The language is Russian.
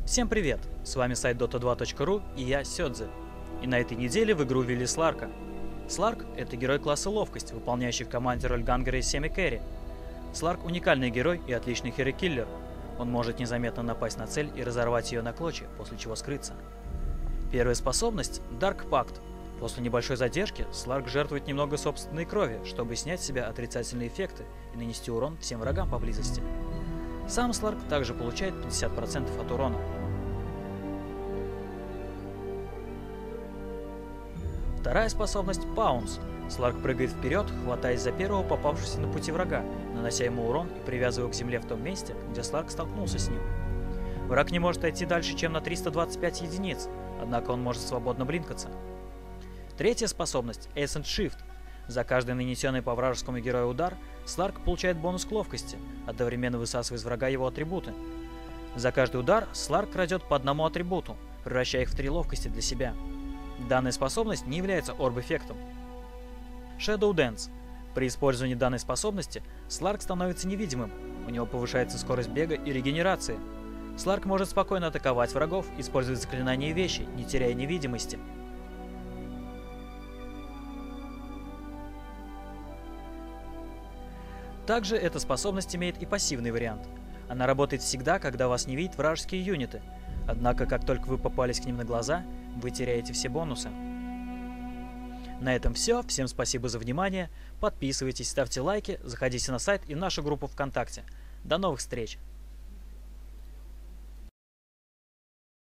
Всем привет! С вами сайт dota2.ru и я, Сёдзе. И на этой неделе в игру ввели Сларка. Сларк — это герой класса ловкость, выполняющий в команде роль гангера и семи-кэрри. Сларк — уникальный герой и отличный хиро-киллер. Он может незаметно напасть на цель и разорвать ее на клочья, после чего скрыться. Первая способность — Dark Pact. После небольшой задержки Сларк жертвует немного собственной крови, чтобы снять с себя отрицательные эффекты и нанести урон всем врагам поблизости. Сам Сларк также получает 50% от урона. Вторая способность — Поунс. Сларк прыгает вперед, хватаясь за первого попавшегося на пути врага, нанося ему урон и привязывая его к земле в том месте, где Сларк столкнулся с ним. Враг не может идти дальше, чем на 325 единиц, однако он может свободно блинкаться. Третья способность — Ascent Shift. За каждый нанесенный по вражескому герою удар, Сларк получает бонус к ловкости, одновременно высасывая из врага его атрибуты. За каждый удар Сларк крадет по одному атрибуту, превращая их в 3 ловкости для себя. Данная способность не является орб-эффектом. Shadow Dance. При использовании данной способности Сларк становится невидимым, у него повышается скорость бега и регенерации. Сларк может спокойно атаковать врагов, используя заклинания и вещи, не теряя невидимости. Также эта способность имеет и пассивный вариант. Она работает всегда, когда вас не видят вражеские юниты, однако как только вы попались к ним на глаза, вы теряете все бонусы. На этом все, всем спасибо за внимание, подписывайтесь, ставьте лайки, заходите на сайт и в нашу группу ВКонтакте. До новых встреч!